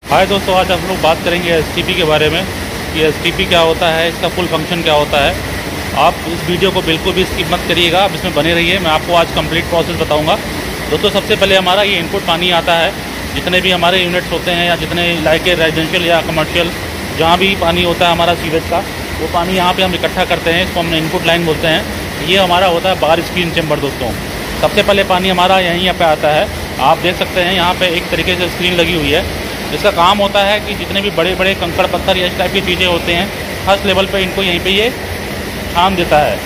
हाय दोस्तों, आज हम लोग बात करेंगे एसटीपी के बारे में कि एसटीपी क्या होता है, इसका फुल फंक्शन क्या होता है। आप इस वीडियो को बिल्कुल भी स्किप मत करिएगा, आप इसमें बने रहिए। मैं आपको आज कंप्लीट प्रोसेस बताऊंगा। दोस्तों, सबसे पहले हमारा ये इनपुट पानी आता है। जितने भी हमारे यूनिट्स होते हैं या जितने इलाके रेजिडेंशियल या कमर्शियल जहाँ भी पानी होता है हमारा सीवेज का, वो पानी यहाँ पर हम इकट्ठा करते हैं। इसको हम इनपुट लाइन बोलते हैं। ये हमारा होता है बार स्क्रीन चैम्बर। दोस्तों, सबसे पहले पानी हमारा यहीं पे आता है। आप देख सकते हैं यहाँ पे एक तरीके से स्क्रीन लगी हुई है। इसका काम होता है कि जितने भी बड़े बड़े कंकड़ पत्थर या इस टाइप की चीज़ें होते हैं, फर्स्ट लेवल पे इनको यहीं पे ये छान देता है।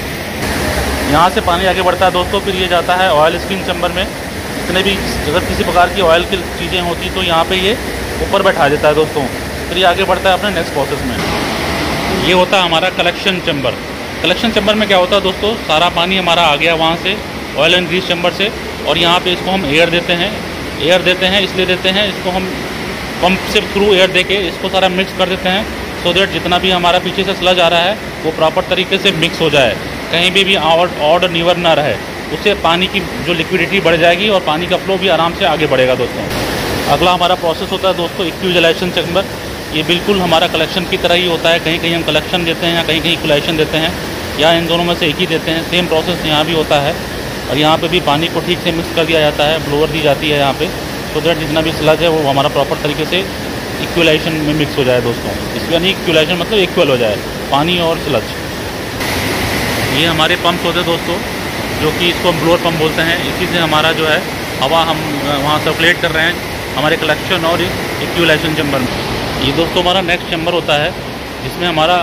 यहाँ से पानी आगे बढ़ता है दोस्तों, फिर ये जाता है ऑयल स्क्रीन चैम्बर में। जितने भी अगर किसी प्रकार की ऑयल की चीज़ें होती तो यहाँ पे ये ऊपर बैठा देता है दोस्तों। फिर ये आगे बढ़ता है अपने नेक्स्ट प्रोसेस में। ये होता है हमारा कलेक्शन चैम्बर। कलेक्शन चैम्बर में क्या होता है दोस्तों, सारा पानी हमारा आ गया वहाँ से ऑयल एंड ग्रीस चैम्बर से, और यहाँ पे इसको हम एयर देते हैं। एयर देते हैं इसलिए देते हैं, इसको हम पंप से थ्रू एयर देके इसको सारा मिक्स कर देते हैं, सो दैट जितना भी हमारा पीछे से स्लज आ रहा है वो प्रॉपर तरीके से मिक्स हो जाए, कहीं भी ऑड और नीवर ना रहे। उससे पानी की जो लिक्विडिटी बढ़ जाएगी और पानी का फ्लो भी आराम से आगे बढ़ेगा। दोस्तों, अगला हमारा प्रोसेस होता है दोस्तों इक्विलाइजेशन चैम्बर। ये बिल्कुल हमारा कलेक्शन की तरह ही होता है। कहीं कहीं हम कलेक्शन देते हैं या कहीं कहीं इक्विलाइजेशन देते हैं, या इन दोनों में से एक ही देते हैं। सेम प्रोसेस यहाँ भी होता है, और यहाँ पे भी पानी को ठीक से मिक्स कर दिया जाता है, ब्लोअर दी जाती है यहाँ पे, तो दैट जितना भी स्लज है वो हमारा प्रॉपर तरीके से इक्विलाइजेशन में मिक्स हो जाए। दोस्तों, इसका नहीं इक्विलाइजेशन मतलब इक्वल हो जाए पानी और स्लज। ये हमारे पंप्स होते हैं दोस्तों, जो कि इसको हम ब्लोअर पंप बोलते हैं। इसी से हमारा जो है हवा हम वहाँ सर्कुलेट कर रहे हैं हमारे कलेक्शन और इक्विलाइजेशन चैम्बर में। ये दोस्तों हमारा नेक्स्ट चैम्बर होता है, जिसमें हमारा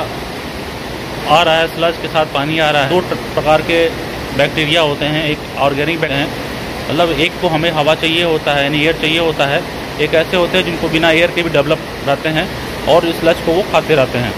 आ रहा है स्लज के साथ पानी आ रहा है। दो प्रकार के बैक्टीरिया होते हैं, एक ऑर्गेनिक हैं, मतलब एक को हमें हवा चाहिए होता है यानी एयर चाहिए होता है। एक ऐसे होते हैं जिनको बिना एयर के भी डेवलप रहते हैं और इस स्लज को वो खाते रहते हैं।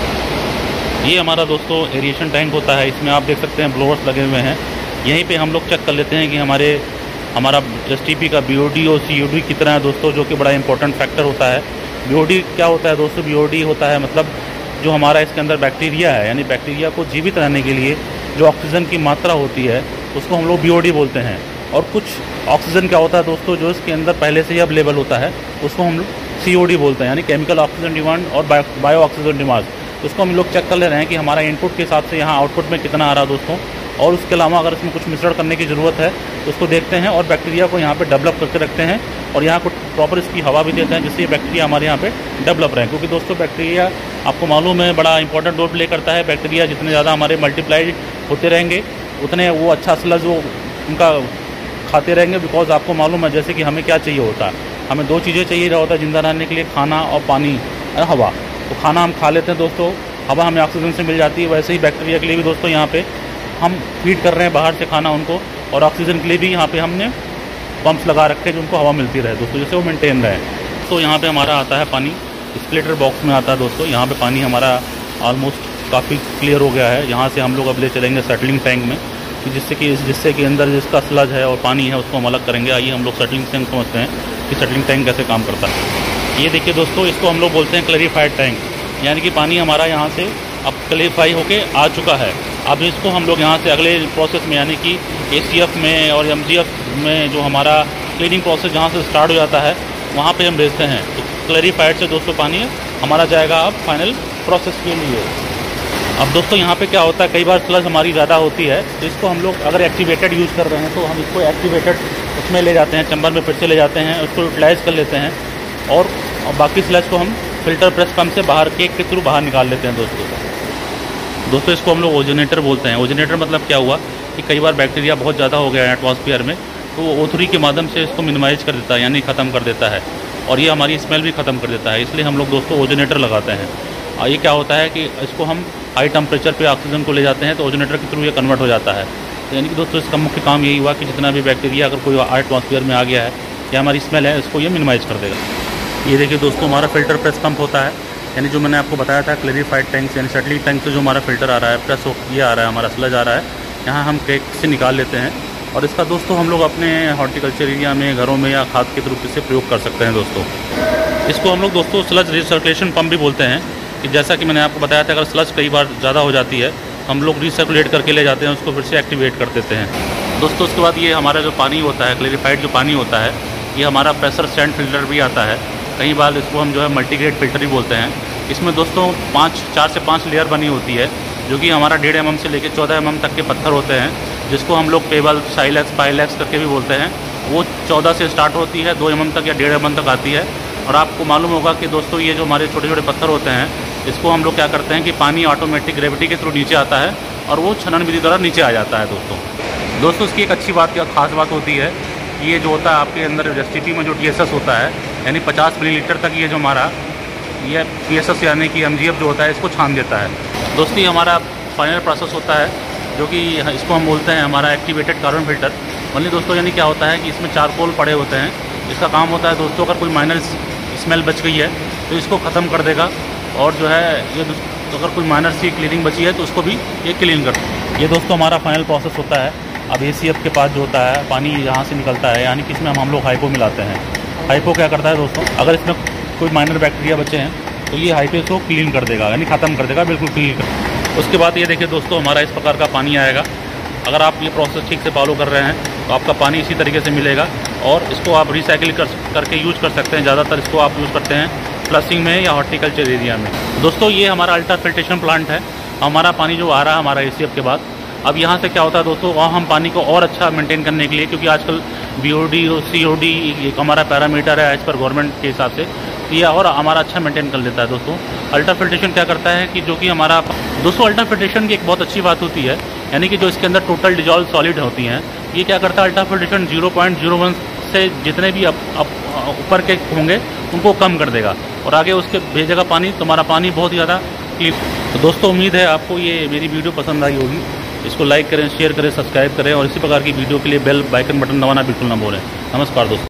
ये हमारा दोस्तों एरिएशन टैंक होता है। इसमें आप देख सकते हैं ब्लोअर्स लगे हुए हैं। यहीं पे हम लोग चेक कर लेते हैं कि हमारा एसटीपी का बीओडी और सीओडी कितना है दोस्तों, जो कि बड़ा इंपॉर्टेंट फैक्टर होता है। बीओडी क्या होता है दोस्तों, बीओडी होता है मतलब जो हमारा इसके अंदर बैक्टीरिया है, यानी बैक्टीरिया को जीवित रहने के लिए जो ऑक्सीजन की मात्रा होती है उसको हम लोग बीओडी बोलते हैं। और कुछ ऑक्सीजन क्या होता है दोस्तों, जो इसके अंदर पहले से ही अवेलेबल होता है, उसको हम लोग सीओडी बोलते हैं, यानी केमिकल ऑक्सीजन डिमांड और बायो ऑक्सीजन डिमांड। उसको हम लोग चेक कर ले रहे हैं कि हमारा इनपुट के हिसाब से यहाँ आउटपुट में कितना आ रहा है दोस्तों। और उसके अलावा अगर इसमें कुछ मिश्रण करने की ज़रूरत है तो उसको देखते हैं और बैक्टीरिया को यहाँ पे डेवलप करके रखते हैं, और यहाँ कुछ प्रॉपर इसकी हवा भी देते हैं जिससे ये बैक्टीरिया हमारे यहाँ पे डेवलप रहे। क्योंकि दोस्तों बैक्टीरिया आपको मालूम है बड़ा इंपॉर्टेंट रोल प्ले करता है। बैक्टीरिया जितने ज़्यादा हमारे मल्टीप्लाई होते रहेंगे उतने वो अच्छा स्लज वो उनका खाते रहेंगे। बिकॉज आपको मालूम है जैसे कि हमें क्या चाहिए होता है, हमें दो चीज़ें चाहिए होता है जिंदा रहने के लिए, खाना और पानी हवा। तो खाना हम खा लेते हैं दोस्तों, हवा हमें ऑक्सीजन से मिल जाती है। वैसे ही बैक्टीरिया के लिए भी दोस्तों यहाँ पे हम फीड कर रहे हैं बाहर से खाना उनको, और ऑक्सीजन के लिए भी यहाँ पे हमने पंप्स लगा रखे हैं जो उनको हवा मिलती रहे दोस्तों, जिससे वो मेंटेन रहे। तो यहाँ पे हमारा आता है पानी स्प्लिटर बॉक्स में आता है दोस्तों। यहाँ पे पानी हमारा ऑलमोस्ट काफ़ी क्लियर हो गया है। यहाँ से हम लोग अब ले चलेंगे सेटलिंग टैंक में, कि जिससे कि अंदर जिसका स्लज है और पानी है उसको हम अलग करेंगे। आइए हम लोग सेटलिंग टैंक समझते हैं कि सेटलिंग टैंक कैसे काम करता है। ये देखिए दोस्तों, इसको हम लोग बोलते हैं क्लैरिफाइड टैंक, यानी कि पानी हमारा यहाँ से अब क्लैरिफाई होके आ चुका है। अब इसको हम लोग यहाँ से अगले प्रोसेस में यानी कि एसीएफ में और एमजीएफ में जो हमारा क्लीनिंग प्रोसेस जहाँ से स्टार्ट हो जाता है वहाँ पे हम भेजते हैं। तो क्लैरिफाइड से दोस्तों पानी हमारा जाएगा अब फाइनल प्रोसेस के लिए। अब दोस्तों यहाँ पे क्या होता है, कई बार स्लज हमारी ज़्यादा होती है तो इसको हम लोग अगर एक्टिवेटेड यूज़ कर रहे हैं तो हम इसको एक्टिवेटेड उसमें ले जाते हैं, चैम्बर में फिर से ले जाते हैं, उसको यूटिलाइज़ कर लेते हैं, और बाकी स्लज को हम फिल्टर प्रेस पंप से बाहर केक के थ्रू बाहर निकाल लेते हैं दोस्तों। इसको हम लोग ओजोनेटर बोलते हैं। ओजोनेटर मतलब क्या हुआ कि कई बार बैक्टीरिया बहुत ज़्यादा हो गया है एटमॉस्फेयर में, तो वो O3 के माध्यम से इसको मिनिमाइज कर देता है, यानी ख़त्म कर देता है, और ये हमारी स्मेल भी ख़त्म कर देता है। इसलिए हम लोग दोस्तों ओजोनेटर लगाते हैं। और ये क्या होता है कि इसको हम हाई टेम्परेचर पे ऑक्सीजन को ले जाते हैं तो ओजोनेटर के थ्रू ये कन्वर्ट हो जाता है। तो यानी कि दोस्तों इसका मुख्य काम यही हुआ कि जितना भी बैक्टीरिया अगर कोई एटमॉस्फेयर में आ गया है या हमारी स्मेल है इसको ये मिनिमाइज कर देगा। ये देखिए दोस्तों, हमारा फिल्टर प्रेस पंप होता है, यानी जो मैंने आपको बताया था क्लैरिफाइड टैंक से, यानी सेटलिंग टैंक से जो हमारा फिल्टर आ रहा है, प्रेस ये आ रहा है, हमारा स्लज आ रहा है, यहाँ हम केक से निकाल लेते हैं। और इसका दोस्तों हम लोग अपने हॉर्टिकल्चर एरिया में, घरों में या खाद के रूप से प्रयोग कर सकते हैं दोस्तों। इसको हम लोग दोस्तों स्लज रिसर्कुलेशन पंप भी बोलते हैं, कि जैसा कि मैंने आपको बताया था अगर स्लज कई बार ज़्यादा हो जाती है हम लोग रिसर्कुलेट करके ले जाते हैं, उसको फिर से एक्टिवेट कर देते हैं दोस्तों। उसके बाद ये हमारा जो पानी होता है, क्लैरिफाइड जो पानी होता है, ये हमारा प्रेशर स्टैंड फिल्टर भी आता है। कई बार इसको हम जो है मल्टीग्रेड फिल्टर भी बोलते हैं। इसमें दोस्तों 4 से 5 लेयर बनी होती है, जो कि हमारा 1.5 mm से लेकर 14 mm तक के पत्थर होते हैं, जिसको हम लोग पेबल, साइलेक्स, पाइलेक्स करके भी बोलते हैं। वो 14 से स्टार्ट होती है, 2 mm तक या 1.5 mm तक आती है। और आपको मालूम होगा कि दोस्तों ये जो हमारे छोटे छोटे पत्थर होते हैं, इसको हम लोग क्या करते हैं कि पानी ऑटोमेटिक ग्रेविटी के थ्रू नीचे आता है और वो छनन विधि द्वारा नीचे आ जाता है। दोस्तों इसकी एक अच्छी बात, क्या खास बात होती है, ये जो होता है आपके अंदर एसटीपी में जो TSS होता है, यानी 50 मिलीलीटर तक ये जो हमारा ये PSS यानी कि MGF जो होता है, इसको छान देता है। दोस्तों ये हमारा फाइनल प्रोसेस होता है, जो कि इसको हम बोलते हैं हमारा एक्टिवेटेड कार्बन फिल्टर। मतलब दोस्तों यानी क्या होता है कि इसमें चारकोल पड़े होते हैं। इसका काम होता है दोस्तों, अगर कोई माइनर स्मेल बच गई है तो इसको ख़त्म कर देगा, और जो है ये अगर कोई माइनर सी क्लीनिंग बची है तो उसको भी ये क्लीन कर देगा। ये दोस्तों हमारा फाइनल प्रोसेस होता है। अब ACF के पास जो होता है पानी यहाँ से निकलता है, यानी कि इसमें हम लोग हाइपो मिलाते हैं। हाइपो क्या करता है दोस्तों, अगर इसमें कोई माइनर बैक्टीरिया बचे हैं तो ये हाइपो को क्लीन कर देगा, यानी ख़त्म कर देगा, बिल्कुल क्लीन कर। उसके बाद ये देखिए दोस्तों, हमारा इस प्रकार का पानी आएगा। अगर आप ये प्रोसेस ठीक से फॉलो कर रहे हैं तो आपका पानी इसी तरीके से मिलेगा, और इसको आप रिसाइकिल करके यूज़ कर सकते हैं। ज़्यादातर इसको आप यूज़ करते हैं फ्लशिंग में या हॉर्टिकल्चर एरिया में। दोस्तों ये हमारा अल्ट्रा फिल्ट्रेशन प्लांट है। हमारा पानी जो आ रहा है हमारा ACF के बाद, अब यहाँ से क्या होता है दोस्तों, वहाँ हम पानी को और अच्छा मेंटेन करने के लिए, क्योंकि आजकल BOD और COD एक हमारा पैरामीटर है एज पर गवर्नमेंट के हिसाब से, तो ये और हमारा अच्छा मेंटेन कर लेता है। दोस्तों अल्ट्रा फिल्ट्रेशन क्या करता है कि जो कि हमारा दोस्तों अल्ट्रा फिल्ट्रेशन की एक बहुत अच्छी बात होती है, यानी कि जो इसके अंदर टोटल डिजॉल्व सॉलिड होती हैं, ये क्या करता है अल्ट्रा फिल्ट्रेशन 0.01 से जितने भी ऊपर के होंगे उनको कम कर देगा और आगे उसके भेजेगा पानी। तुम्हारा पानी बहुत ही ज़्यादा क्लीन। तो दोस्तों उम्मीद है आपको ये मेरी वीडियो पसंद आई होगी। इसको लाइक करें, शेयर करें, सब्सक्राइब करें, और इसी प्रकार की वीडियो के लिए बेल आइकन बटन दबाना बिल्कुल ना भूलें। नमस्कार दोस्तों।